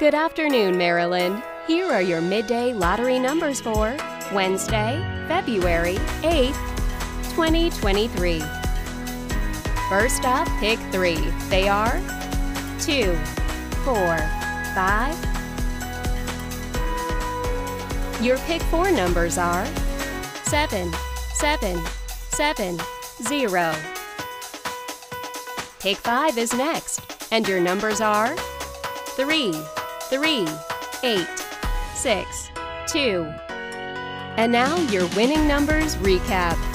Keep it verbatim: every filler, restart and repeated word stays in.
Good afternoon, Maryland. Here are your midday lottery numbers for Wednesday, February eighth, twenty twenty-three. First up, pick three. They are two, four, five. Your pick four numbers are seven, seven, seven, zero. Pick five is next, and your numbers are three, three, eight, six, two. And now your winning numbers recap.